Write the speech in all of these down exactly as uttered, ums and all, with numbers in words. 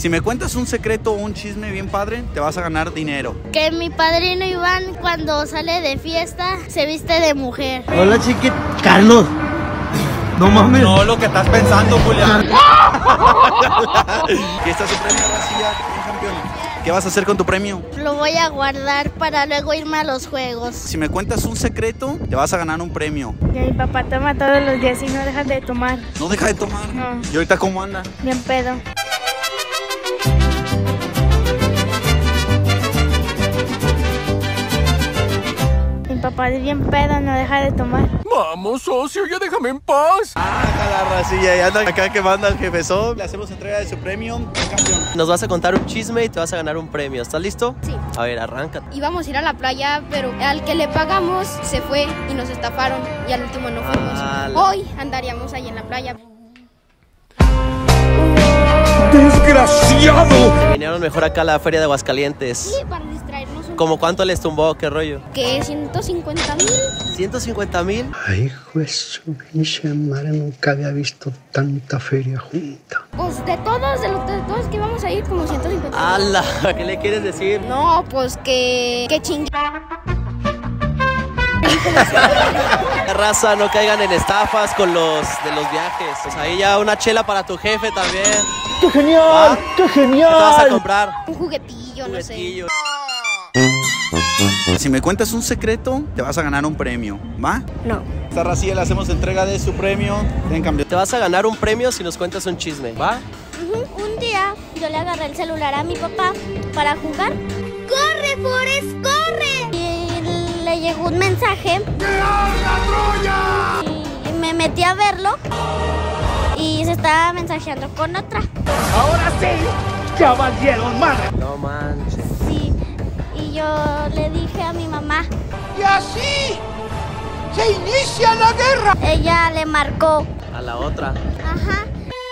Si me cuentas un secreto o un chisme bien padre, te vas a ganar dinero. Que mi padrino Iván, cuando sale de fiesta, se viste de mujer. Hola, chiquit. Carlos. No mames. No, lo que estás pensando, Julián. ¿Qué está su premio, Racilla? Campeón. ¿Qué vas a hacer con tu premio? Lo voy a guardar para luego irme a los juegos. Si me cuentas un secreto, te vas a ganar un premio. Que mi papá toma todos los días y no deja de tomar. ¿No deja de tomar? No. ¿Y ahorita cómo anda? Bien pedo. Mi papá es bien pedo, no deja de tomar. Vamos, socio, ya déjame en paz. Ah, la Racilla, ya anda acá que manda el jefezón. Le hacemos entrega de su premio, campeón. Nos vas a contar un chisme y te vas a ganar un premio. ¿Estás listo? Sí. A ver, arranca. Íbamos a ir a la playa, pero al que le pagamos se fue y nos estafaron y al último no fuimos. Ah, la... Hoy andaríamos ahí en la playa. ¡Desgraciado! Vinieron mejor acá a la feria de Aguascalientes. Sí, para distraernos un ¿Cómo cuánto les tumbó? ¿Qué rollo? ¿Qué? ¿ciento cincuenta mil? ¿ciento cincuenta mil? Ay, juez, pinche madre, nunca había visto tanta feria junta. Pues de todos, de los de todos que íbamos a ir, como ciento cincuenta mil. ¡Hala! ¿Qué le quieres decir? No, pues que... que ching... Raza, no caigan en estafas con los de los viajes. Pues ahí ya una chela para tu jefe también. ¡Qué genial! ¿Ah? ¡Qué ¿Qué genial! te vas a comprar? Un juguetillo, no sé. Juguetillo. Si me cuentas un secreto, te vas a ganar un premio, ¿va? No. Esta Racilla le hacemos entrega de su premio. Ten cambio. Te vas a ganar un premio si nos cuentas un chisme, ¿va? Uh-huh. Un día yo le agarré el celular a mi papá para jugar. ¡Corre, Forrest, corre! Y le llegó un mensaje. Y me metí a verlo. Y se estaba mensajeando con otra. Ahora sí, ya valieron madre. No manches. Sí. Y yo le dije a mi mamá. Y así se inicia la guerra. Ella le marcó. A la otra. Ajá.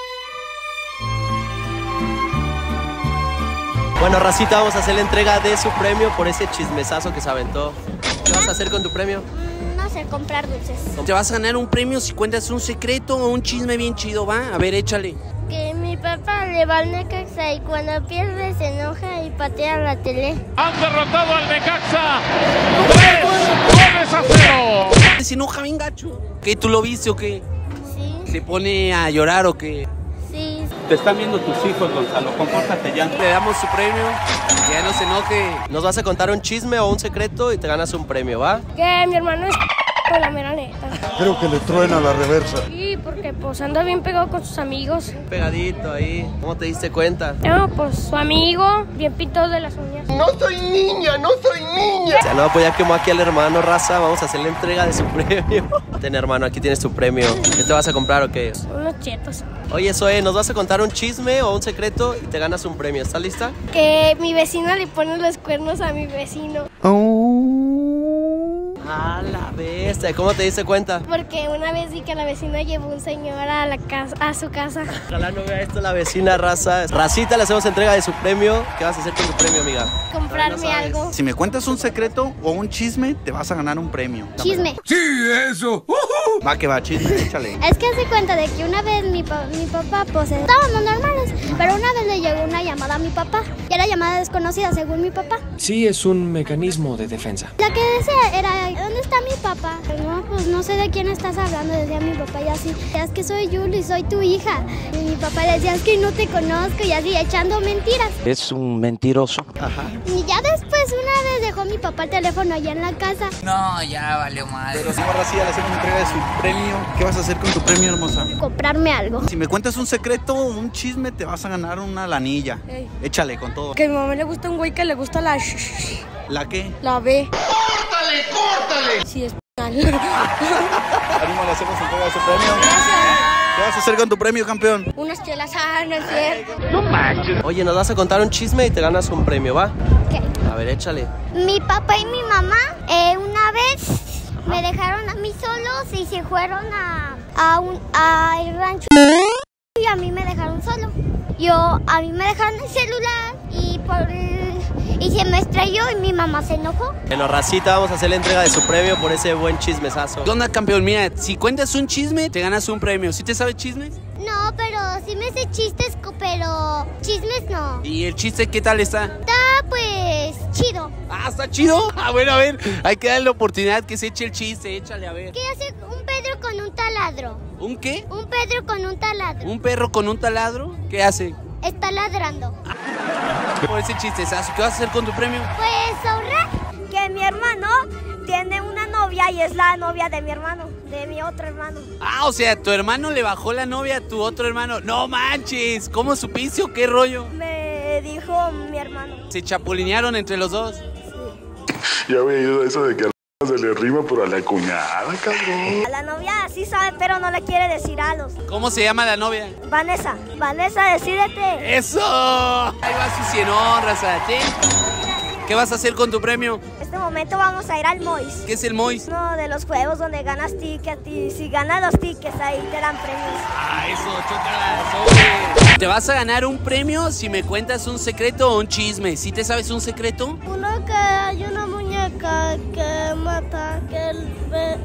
Bueno, Racita, vamos a hacer la entrega de su premio por ese chismesazo que se aventó. ¿Qué vas a hacer con tu premio? Mm, No sé, comprar dulces. Te vas a ganar un premio si cuentas un secreto o un chisme bien chido, ¿va? A ver, échale. Que mi papá le va al Necaxa y cuando pierde se enoja y patea la tele. Han derrotado al Necaxa. ¡Tres goles a cero! Se enoja bien gacho. ¿Qué, tú lo viste o qué? Sí, ¿Se pone a llorar o qué? sí. Te están viendo tus hijos, Gonzalo. Compórtate ya. Le damos su premio, que ya no se enoje. Nos vas a contar un chisme o un secreto y te ganas un premio, ¿va? Que mi hermano es con la mera neta. Creo que le truena la reversa. Sí, porque pues anda bien pegado con sus amigos. Pegadito ahí. ¿Cómo te diste cuenta? No, pues su amigo, bien pintado de las uñas. No soy niña, no soy niña. O sea, no, pues ya quemó aquí al hermano, Raza. Vamos a hacer la entrega de su premio. Ten, hermano, aquí tienes tu premio. ¿Qué te vas a comprar o qué? Unos chetos. Oye, Zoe, nos vas a contar un chisme o un secreto y te ganas un premio. ¿Estás lista? Que mi vecino le pone los cuernos a mi vecino. A la bestia. ¿Cómo te diste cuenta? Porque una vez vi que la vecina llevó un señor a la casa, a su casa. Ojalá no vea esto la vecina, Raza. Racita, le hacemos entrega de su premio. ¿Qué vas a hacer con tu premio, amiga? Comprarme No sabes. algo. Si me cuentas un secreto o un chisme, te vas a ganar un premio. Chisme. Sí, eso. Va que va, chisme, échale. Es que hace cuenta de que una vez mi, pa- mi papá, pues estábamos normales, pero una vez le llegó una llamada a mi papá, y era llamada desconocida según mi papá. Sí, es un mecanismo de defensa. La que decía era, ¿dónde está mi papá? No, pues no sé de quién estás hablando, decía mi papá y así. Es que soy Julie, soy tu hija. Y mi papá le decía, es que no te conozco y así, echando mentiras. Es un mentiroso. Ajá. Y ya después una vez dejó mi papá el teléfono allá en la casa. No, ya valió madre. Pero señor Racilla, le hacemos entrega de su premio. ¿Qué vas a hacer con tu premio, hermosa? Comprarme algo. Si me cuentas un secreto o un chisme, te vas a ganar una lanilla. Ey. Échale con todo. Que a mi mamá le gusta un güey que le gusta la sh- ¿La qué? la B. ¡Córtale, córtale! Sí, es p***. Ánimo, le hacemos entrega de su premio. ¿Qué vas a hacer con tu premio, campeón? Unas chelas, ah, no es cierto. No manches. Oye, nos vas a contar un chisme y te ganas un premio, ¿va? ¿Qué? A ver, échale. Mi papá y mi mamá eh, una vez me dejaron a mí solos y se fueron a, a un a el rancho y a mí me dejaron solo. Yo a mí me dejaron el celular y por y se me estrelló y mi mamá se enojó. Bueno, Racita, vamos a hacer la entrega de su premio por ese buen chismesazo. ¿Qué onda, campeón? Mira, si cuentas un chisme, te ganas un premio. ¿Sí te sabes chismes? No, No, pero sí me sé chistes, co- pero chismes no. ¿Y el chiste qué tal está? Está pues chido. Ah, ¿está chido? Ah, bueno, a ver, hay que darle la oportunidad que se eche el chiste, échale, a ver. ¿Qué hace un Pedro con un taladro? ¿Un qué? Un Pedro con un taladro. ¿Un perro con un taladro? ¿Qué hace? Está ladrando. Por ese chistezazo, ¿qué vas a hacer con tu premio? Pues ahorrar. Que mi hermano tiene una novia y es la novia de mi hermano, de mi otro hermano. Ah, o sea, tu hermano le bajó la novia a tu otro hermano. No manches, ¿cómo supiste o qué rollo? Me dijo mi hermano. ¿Se chapulinearon entre los dos? Ya había oído eso de que a la se le rima, pero a la cuñada, cabrón. A la novia sí sabe, pero no le quiere decir a los. ¿Cómo se llama la novia? Vanessa, Vanessa, decídete. ¡Eso! Ahí va su cienón, raza. ¿Sí? ¿Qué vas a hacer con tu premio? En este momento vamos a ir al Mois. ¿Qué es el Mois? Uno de los juegos donde ganas tickets y si ganas los tickets ahí te dan premios. Ah, eso, chócala, sobre. Te vas a ganar un premio si me cuentas un secreto o un chisme. ¿Sí te sabes un secreto? Uno que hay una muñeca que mata, que el ve...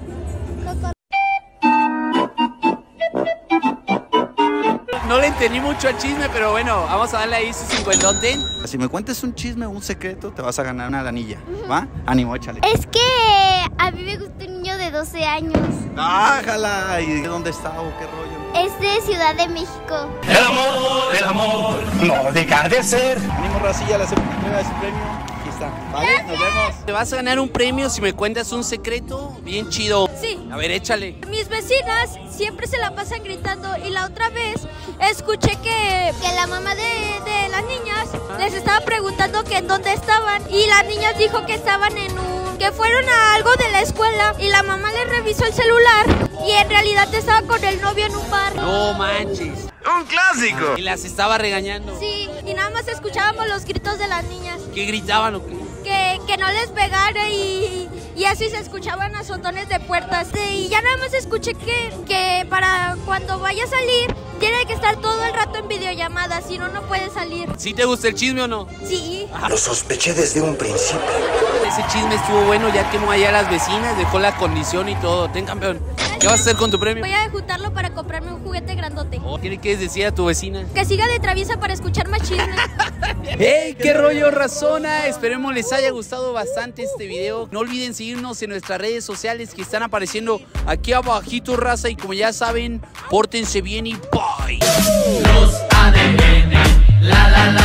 No le entendí mucho al chisme, pero bueno, vamos a darle ahí su cincuentote. Si me cuentas un chisme o un secreto, te vas a ganar una lanilla, ¿va? Ánimo, échale. Es que a mí me gusta un niño de doce años. ¡Ájala! ¿Y de dónde está o qué rollo? Es de Ciudad de México. El amor, el amor, no deja de ser. Ánimo, racilla, le hacemos la entrega de su premio. Aquí está, ¿vale? Nos vemos. Te vas a ganar un premio si me cuentas un secreto bien chido. Sí. A ver, échale. Mis vecinas siempre se la pasan gritando y la otra vez escuché que, que la mamá de, de las niñas les estaba preguntando que en dónde estaban y las niñas dijo que estaban en un... que fueron a algo de la escuela y la mamá les revisó el celular y en realidad estaba con el novio en un bar. No manches. ¡Un clásico! Y las estaba regañando. Sí, y nada más escuchábamos los gritos de las niñas. ¿Qué gritaban o qué? Que, que no les pegara y, y así se escuchaban azotones de puertas. Y ya nada más escuché que, que para cuando vaya a salir tiene que estar todo el rato en videollamada, si no, no puede salir. ¿Sí te gusta el chisme o no? Sí. Lo sospeché desde un principio. Ese chisme estuvo bueno, ya quemó allá a las vecinas, dejó la condición y todo. Ten, campeón. ¿Qué vas a hacer con tu premio? Voy a juntarlo para comprarme un juguete grandote. Oh, ¿qué le quieres decir a tu vecina? Que siga de traviesa para escuchar más chismes. ¡Hey! ¡Qué rollo, razona! Esperemos les haya gustado bastante este video. No olviden seguirnos en nuestras redes sociales que están apareciendo aquí abajito, raza. Y como ya saben, pórtense bien y bye. Los A D N, la la la.